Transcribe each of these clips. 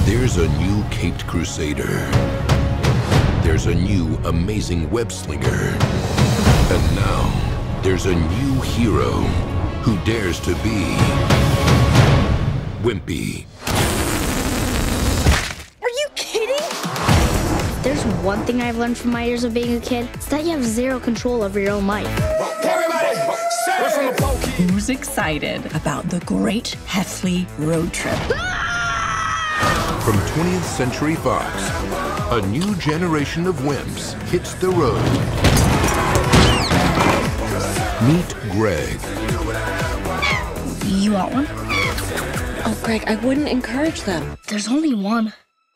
There's a new caped crusader. There's a new amazing web slinger. And now, there's a new hero who dares to be Wimpy. Are you kidding? There's one thing I've learned from my years of being a kid. It's that you have zero control over your own life. Who's excited about the Great Heffley Road Trip? From 20th Century Fox, a new generation of wimps hits the road. Meet Greg. You want one? Oh, Greg, I wouldn't encourage them. There's only one.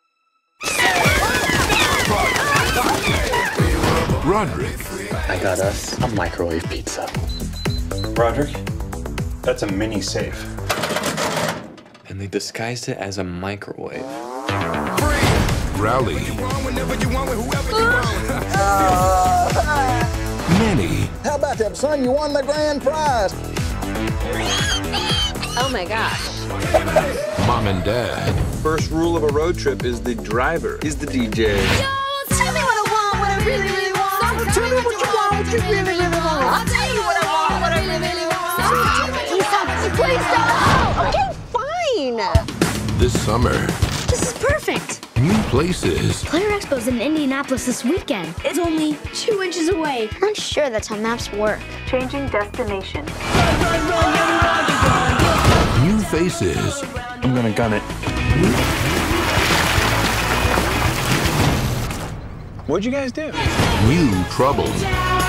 Roderick. I got us a microwave pizza. Roderick, that's a mini safe. And they disguised it as a microwave. Rowley. Manny. How about that, son? You won the grand prize. Oh my gosh. Mom and Dad. First rule of a road trip is the driver is the DJ. Tell me what I want, what I really, really want. Tell me what you want, what you really, really want. I'll tell you what I want, what I really, really want. Please stop. Okay, fine. This summer, This is perfect. new places, Player Expo's in Indianapolis this weekend. It's only 2 inches away. I'm not sure that's how maps work. Changing destination. new faces, I'm gonna gun it. What'd you guys do? new trouble.